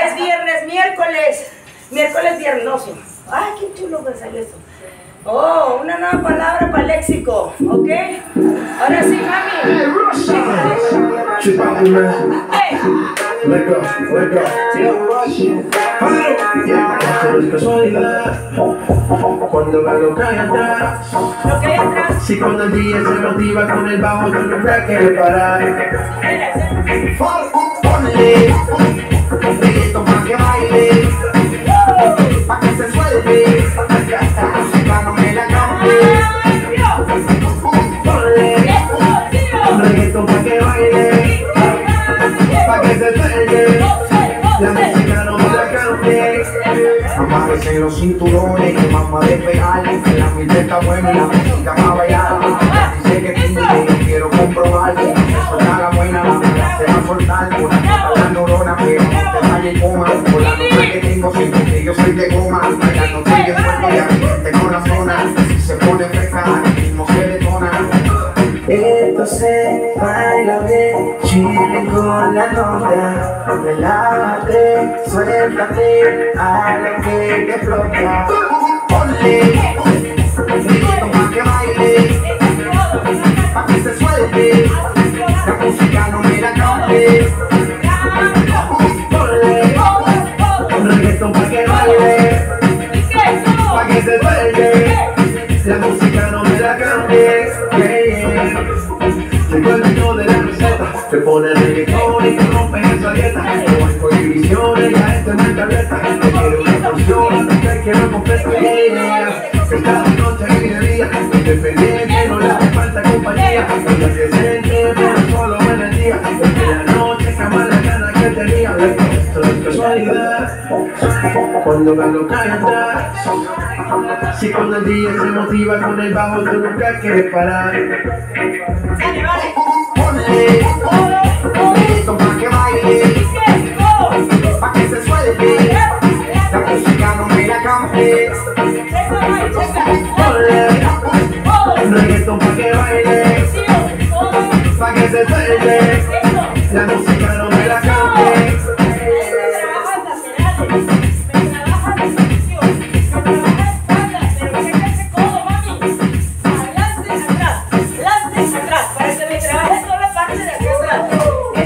Es viernes, miércoles viernoso. Ay, qué chulo me salió eso. Oh, una nueva palabra para el léxico, ¿ok? Ahora sí, mami. Hey. Let go. Cuando gano cae atrás. Lo que hay atrás. Si cuando el día se motiva con el bajo, yo nunca quiero parar. Ponle un grito pa' que baile, pa' que se suelte, la música no me la cambie. Ponle un reggaetón pa' que baile, pa' que se suelte, la música no me la cambie. Aparecen los cinturones que vamos a despegar, que la mente está buena y la música va a bailar. Dice que pide, yo quiero comprobar que suena la buena, la mala se va a soltar. Por la neurona, pero no te vayas y coma. Por la nota que tengo, siento que yo soy de goma. Bailando estoy de fuego y ambiente con la zona. Si se pone fresca, el ritmo se detona. Esto se baila bien, chile con la nota. Relájate, suéltate, a lo que te explota. Ponle un grito pa' que baile, pa' que se suelte, la música no me la cambie. Ponle un reggaetón pa' que baile, pa' que se suelte, la música no me la cambie. Llegó el ritmo de la receta, te pone reggaetón y te rompe esa dieta. No hay prohibiciones, ya esto no es tableta. Te quiero una porción, te quiero completa. Que cada noche y de día, independiente, no le hace falta compañía. Ella se siente, pero solo en el día. Desde la noche, jamás la gana que tenía. Esto es casualidad, cuando gano cae atrás. Si cuando el día se motiva con el bajo, tú nunca quieres parar. Ponle un grito pa' que baile, pa' que se suelte, la música no me la cambie. Ponle un reggaetón pa' que baile, pa' que se suelte, la música no me la cambie.